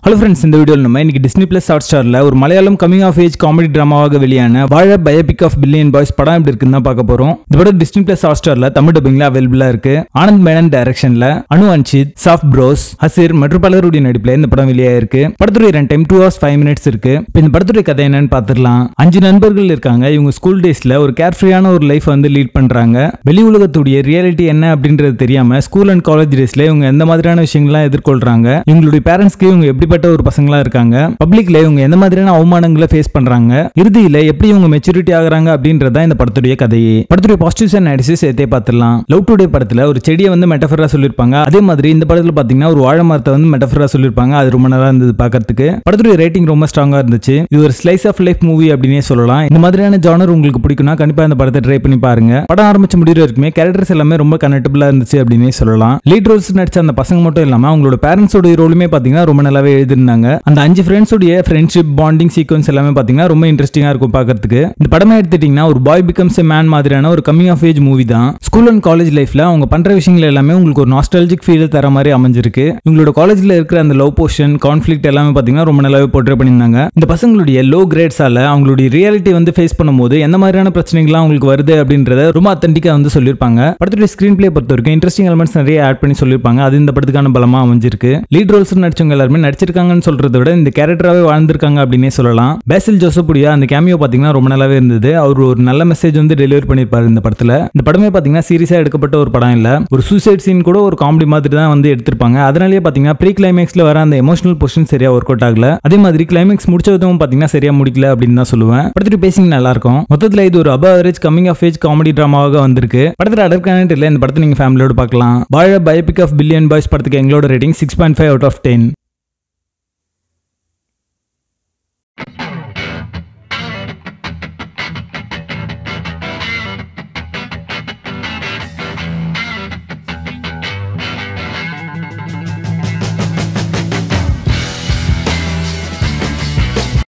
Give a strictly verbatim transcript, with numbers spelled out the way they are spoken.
Hello friends, இந்த வீடியோல நம்ம இன்னைக்கு Disney Plus Hotstarல ஒரு Malayalam coming of age comedy டிராமாவாக வெளியான Vaazha biopic of billion boys படம் எப்படி இருக்குன்னு தான் பார்க்க போறோம். இந்த படம் Disney Plus Hotstarல தமிழ் டப்பிங்ல அவைலபிளா இருக்கு. ஆனந்த் மேனன் டைரக்ஷன்ல அனு அன்ஷித், சாஃப்ட் ப்ரோஸ், ஹசிர் மற்றும் பலருடைய நடிப்புல இந்த படம் வெளியாயிருக்கு. படத்துடைய run time two hours five minutes இருக்கு. இப்போ இந்த படத்துடைய கதை என்னன்னு பார்த்துடலாம். அஞ்சு நண்பர்கள் இருக்காங்க. இவங்க ஸ்கூல் டேஸ்ல ஒரு கேர்ஃப்ரீயான ஒரு லைஃப் வந்து லீட் பண்றாங்க. வெளி உலகத்துடைய ரியாலிட்டி என்ன அப்படின்றது தெரியாம ஸ்கூல் அண்ட் காலேஜ் டேஸ்ல இவங்க எந்த மாதிரியான விஷயங்கள்லாம் எதிர்கொள்றாங்க, இவங்களுடைய பேரண்ட்ஸ்க்கு இவங்க எப்படிப்பட்ட ஒரு பசங்களா இருக்காங்க, பப்ளிக்ல இவங்க எந்த மாதிரியான அவமானங்களை ஃபேஸ் பண்றாங்க, இறுதியில எப்படி இவங்க மெச்சூரிட்டி ஆகுறாங்க அப்படின்றத இந்த படத்துடைய கதையே. படத்துடைய பாசிட்டிவ்ஸ் அண்ட் நெகட்டிவ்ஸ் ஏத்தே பார்த்துடலாம். லவ் டுடே படத்துல ஒரு செடியை வந்து மெட்டஃபரா சொல்லிருப்பாங்க. அதே மாதிரி இந்த படத்துல பாத்தீங்கன்னா ஒரு வாழை மரத்தை வந்து மெட்டஃபரா சொல்லிருப்பாங்க. அது ரொம்ப நல்லா இருந்தது பார்க்கிறதுக்கு. படத்துடைய ரேட்டிங் ரொம்ப ஸ்ட்ராங்கா இருந்துச்சு. இது ஒரு ஸ்லைஸ் ஆஃப் லைஃப் மூவி அப்படினே சொல்லலாம். இந்த மாதிரியான ஜானர் உங்களுக்கு பிடிக்கும்னா கண்டிப்பா இந்த படத்தை ட்ரை பண்ணி பாருங்க. படம் ஆரம்பிச்ச முடிவு வரைக்குமே கேரக்டர்ஸ் எல்லாமே ரொம்ப கனெக்டபிளா இருந்துச்சு அப்படினே சொல்லலாம். லீட் ரோல்ஸ் நடிச்ச அந்த பசங்க மட்டும் இல்லாம அவங்களோட பேரண்ட்ஸோட ரோலுமே பாத்தீங்கன்னா ரொம்ப நல்லாவே எழுதிருந்தாங்க. அந்த அஞ்சு ஃப்ரெண்ட்ஸோட ஃப்ரெண்ட்ஷிப் பாண்டிங் சீக்வன்ஸ் எல்லாமே பாத்தீங்கன்னா ரொம்ப இன்ட்ரெஸ்டிங்கா இருக்கும் பார்க்கிறதுக்கு. இந்த படமே எடுத்துட்டீங்கன்னா ஒரு பாய் பிகம்ஸ் எ மேன் மாதிரியான ஒரு கமிங் ஆஃப் ஏஜ் மூவி தான். ஸ்கூல் அண்ட் காலேஜ் லைஃப்ல அவங்க பண்ற விஷயங்கள் எல்லாமே உங்களுக்கு ஒரு நாஸ்டாலஜிக் ஃபீல் தர மாதிரி அமைஞ்சிருக்கு. இவங்களோட காலேஜ்ல இருக்கிற அந்த லவ் போர்ஷன், கான்ஃபிளிக்ட் எல்லாமே பாத்தீங்கன்னா ரொம்ப நல்லாவே போர்ட்ரே பண்ணியிருந்தாங்க. இந்த பசங்களுடைய லோ கிரேட்ஸால அவங்களுடைய ரியாலிட்டி வந்து ஃபேஸ் பண்ணும்போது எந்த மாதிரியான பிரச்சனைகள்லாம் அவங்களுக்கு வருது அப்படின்றத ரொம்ப அத்தன்டிக்கா வந்து சொல்லியிருப்பாங்க. படத்துடைய ஸ்கிரீன் பிளே பொறுத்த வரைக்கும் இன்ட்ரெஸ்டிங் எலிமெண்ட்ஸ் நிறைய ஆட் பண்ணி சொல்லியிருப்பாங்க. அது இந்த படத்துக்கான பலமா அமைஞ்சிருக்கு. லீட் ரோல்ஸ் நடிச்சவங்க எல்லாருமே நடிச்சிருக்காங்கன்னு சொல்றதை விட இந்த கேரக்டராகவே வாழ்ந்திருக்காங்க அப்படின்னே சொல்லலாம். பேசில் ஜோசப் உடைய அந்த கேமியோ பாத்தீங்கன்னா ரொம்ப நல்லாவே இருந்தது. அவர் ஒரு நல்ல மெசேஜ் வந்து டெலிவரி பண்ணிருப்பாரு இந்த படத்துல. இந்த படமே பாத்தீங்கன்னா சீரியஸா எடுக்கப்பட்ட ஒரு படம் இல்ல. ஒரு சூசைட் சீன் கூட ஒரு காமெடி மாதிரி தான் வந்து எடுத்திருப்பாங்க. அதனாலேயே பாத்தீங்கன்னா ப்ரீ கிளைமேக்ஸ்ல வர அந்த எமோஷனல் பொசிஷன் சரியா ஒர்க் அவுட் ஆகல. அதே மாதிரி கிளைமேக்ஸ் முடிச்சதும் பாத்தீங்கன்னா சரியா முடிக்கல அப்படின்னு தான் சொல்லுவேன். படத்துடைய பேசிங் நல்லா இருக்கும். மொத்தத்துல இது ஒரு above average coming of age comedy டிராமாவாக வந்திருக்கு. படத்துல அடர்கானட் இல்ல. இந்த படத்தை நீங்க ஃபேமிலியோட பார்க்கலாம். வாழ பயோபிக் ஆஃப் பில்லியன் பாய்ஸ் படத்துக்கு எங்களோட rating six point five out of ten.